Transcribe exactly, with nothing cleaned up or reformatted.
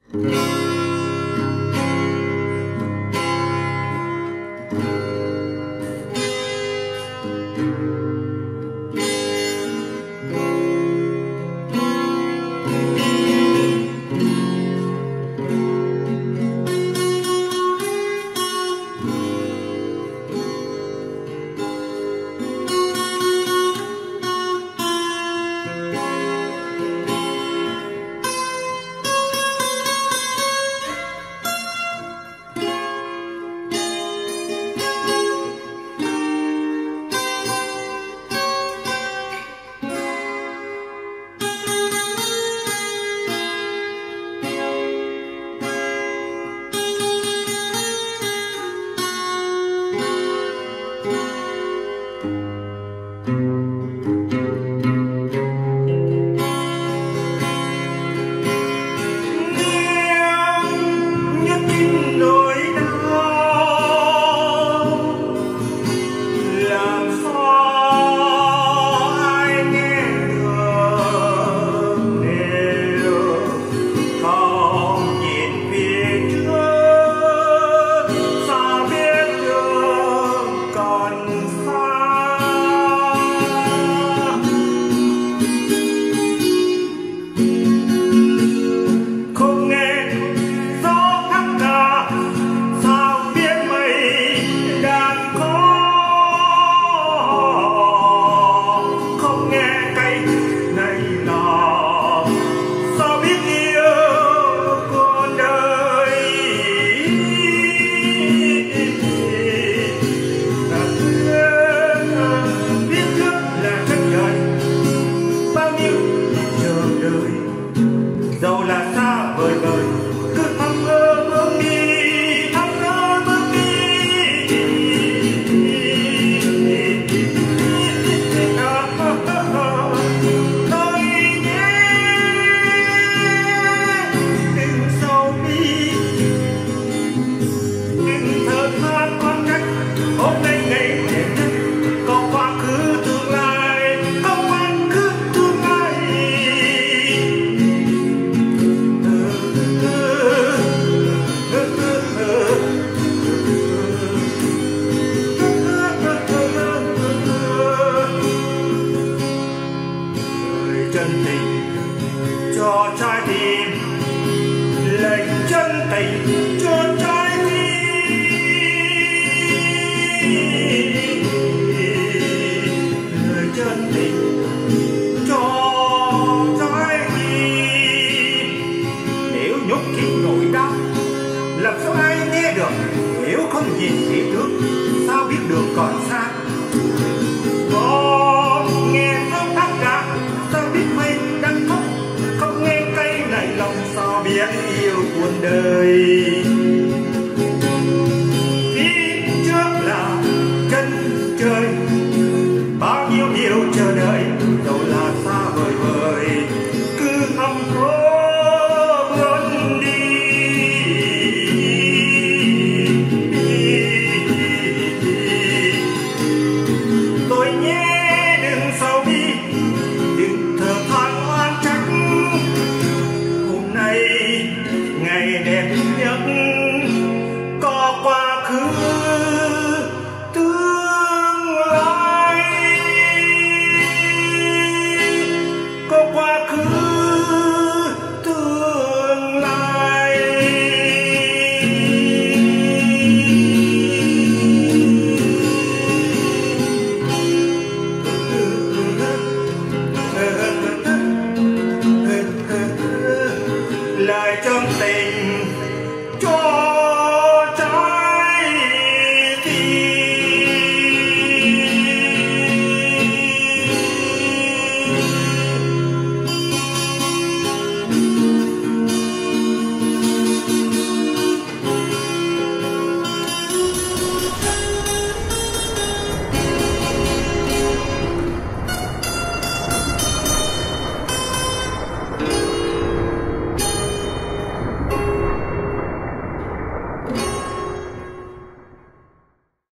Chân tình cho trái tim, lệnh chân tình cho trái tim, lời chân tình cho trái tim. Nếu nhốt kín nỗi đau, làm sao ai nghe được? Nếu không nhìn phía trước, sao biết được còn xa? Có nghe tiếng thác đá, sao biết mây đang khóc? Không nghe cây này lòng, sao biết yêu cuộc đời? Phía trước là chân trời, bao nhiêu điều chờ đợi, dẫu là xa vời vời, cứ thầm cố vươn đi. Tôi nhé đừng sầu bi, đừng thở than oan trách. Hôm nay ngày đẹp nhất